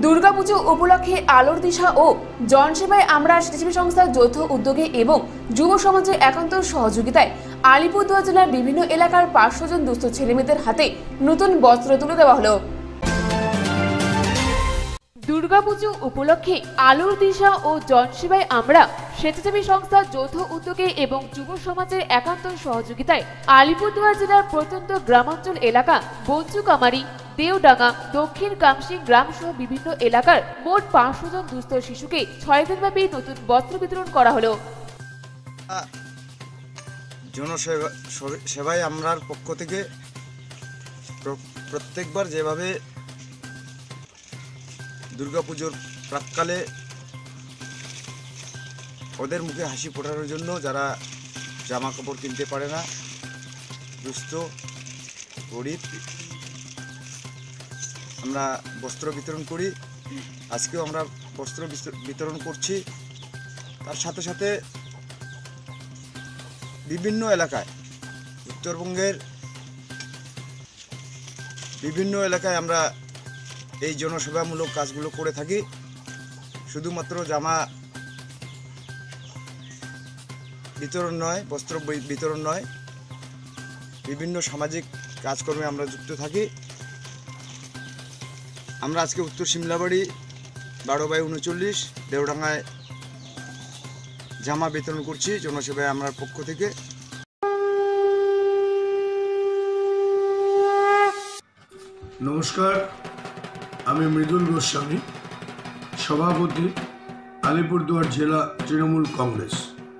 দুর্গাপুজো উপলক্ষে আলোর দিশা ও জনসেবায় আমরা স্বেচ্ছাসেবী সংস্থার যৌথ উদ্যোগে এবং যুব সমাজের একান্ত সহযোগিতায় আলিপুরদুয়ার জেলার বিভিন্ন এলাকার 500 জন দুস্থ ছেলেমেয়েদের হাতে নতুন বস্ত্র তুলে দেওয়া হলো। দুর্গাপুজো উপলক্ষে আলোর দিশা ও জনসেবায় আমরা স্বেচ্ছাসেবী সংস্থার যৌথ উদ্যোগে এবং যুব সমাজের একান্ত সহযোগিতায় আলিপুরদুয়ার জেলার প্রত্যন্ত গ্রামাঞ্চল এলাকা বঞ্চুকামারি, দেওডাঙ্গা, দক্ষিণ কামসিং গ্রাম সহ বিভিন্ন এলাকার মোট 500 জন দুস্থ শিশুকে 6 দিনব্যাপী নতুন বস্ত্র বিতরণ করা হলো। জনসেবায় আমরার পক্ষ থেকে প্রত্যেকবার যেভাবে দুর্গাপুজোর প্রাককালে ওদের মুখে হাসি ফোটানোর জন্য যারা জামা কাপড় কিনতে পারে না, দুস্থ গরিব, আমরা বস্ত্র বিতরণ করি। আজকেও আমরা বস্ত্র বিতরণ করছি। তার সাথে সাথে বিভিন্ন এলাকায়, উত্তরবঙ্গের বিভিন্ন এলাকায় আমরা এই জনসেবামূলক কাজগুলো করে থাকি। শুধুমাত্র জামা বিতরণ নয়, বস্ত্র বিতরণ নয়, বিভিন্ন সামাজিক কাজকর্মে আমরা যুক্ত থাকি। আমরা আজকে উত্তর সিমলাবাড়ি 12/39 দেওডাঙ্গায় জামা বিতরণ করছি জনসেবায় আমরার পক্ষ থেকে। নমস্কার, আমি মৃদুল গোস্বামী, সভাপতি আলিপুরদুয়ার জেলা তৃণমূল কংগ্রেস।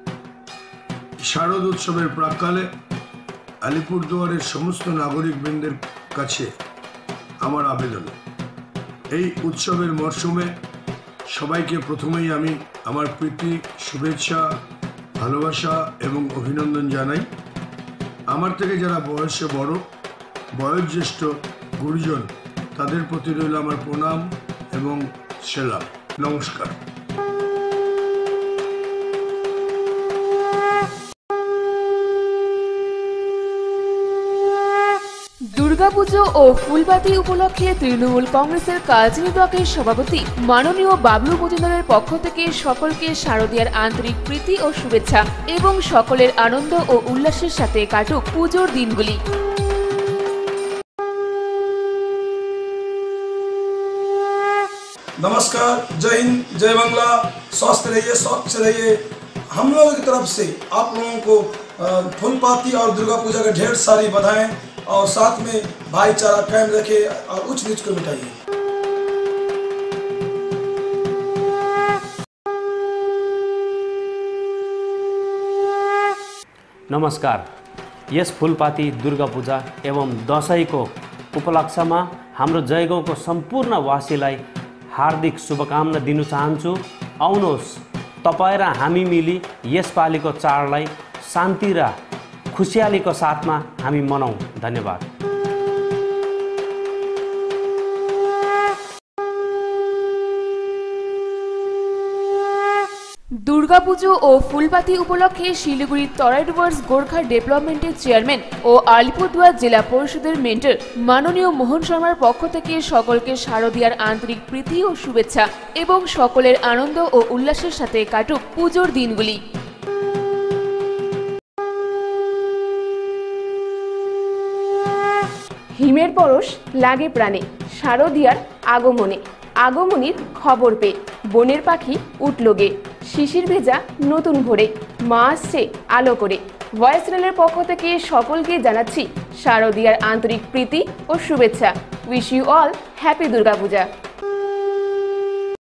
শারদ উৎসবের প্রাক্কালে আলিপুরদুয়ারের সমস্ত নাগরিকবৃন্দের কাছে আমার আবেদন, এই উৎসবের মরশুমে সবাইকে প্রথমেই আমি আমার প্রীতি, শুভেচ্ছা, ভালোবাসা এবং অভিনন্দন জানাই। আমার থেকে যারা বয়সে বড়, বয়োজ্যেষ্ঠ গুরুজন, তাদের প্রতি রইল আমার প্রণাম এবং সেলাম। নমস্কার। দুর্গাপুজো ও ফুলবাতি উপলক্ষে তৃণমূল কংগ্রেসের কালচিনি ব্লকের সভাপতি মাননীয় বাবলু মজুমদারের পক্ষ থেকে সকলকে শারদীয়ার আন্তরিক প্রীতি ও শুভেচ্ছা এবং সকলের আনন্দ ও উল্লাসের সাথে কাটুক পুজোর দিনগুলি। नमस्कार, जय हिंद, जय बांग्ला। स्वस्थ रहिए, स्वच्छ रहिए। हम लोगों की तरफ से आप लोगों को फूलपाती और दुर्गा पूजा का ढेर सारी बधाएं और साथ में भाईचारा कायम रखे और उच्च नीच को मिटाइए। नमस्कार, यस फूलपाती दुर्गा पूजा एवं दशैंको उपलक्ष्यमा हाम्रो जयगाउँको सम्पूर्ण वासीलाई हार्दिक शुभकामना दिन चाहन्छु। आउनुहोस्, तपाईँ र हामी मिली यसपालिको चाडलाई शान्ति र खुसियालीको साथमा हामी मनाउँ। धन्यवाद। দুর্গাপুজো ও ফুলবাতি উপলক্ষে শিলিগুড়ির তরাই ডুয়ার্স গোর্খা ডেভেলপমেন্টের চেয়ারম্যান ও আলিপুরদুয়ার জেলা পরিষদের মেন্টর মাননীয় মোহন শর্মার পক্ষ থেকে সকলকে শারদীয়ার আন্তরিক প্রীতি ও শুভেচ্ছা এবং সকলের আনন্দ ও উল্লাসের সাথে কাটুক পুজোর দিনগুলি। হিমের পরশ লাগে প্রাণে, শারদীয়ার আগমনে, আগমনীর খবর পেয়ে বনের পাখি উঠল গে, শিশির ভেজা নতুন ভোরে, মা আসছে আলো করে। ভয়েস রেলের পক্ষ থেকে সকলকে জানাচ্ছি শারদীয়ার আন্তরিক প্রীতি ও শুভেচ্ছা। Wish you all happy Durga Puja.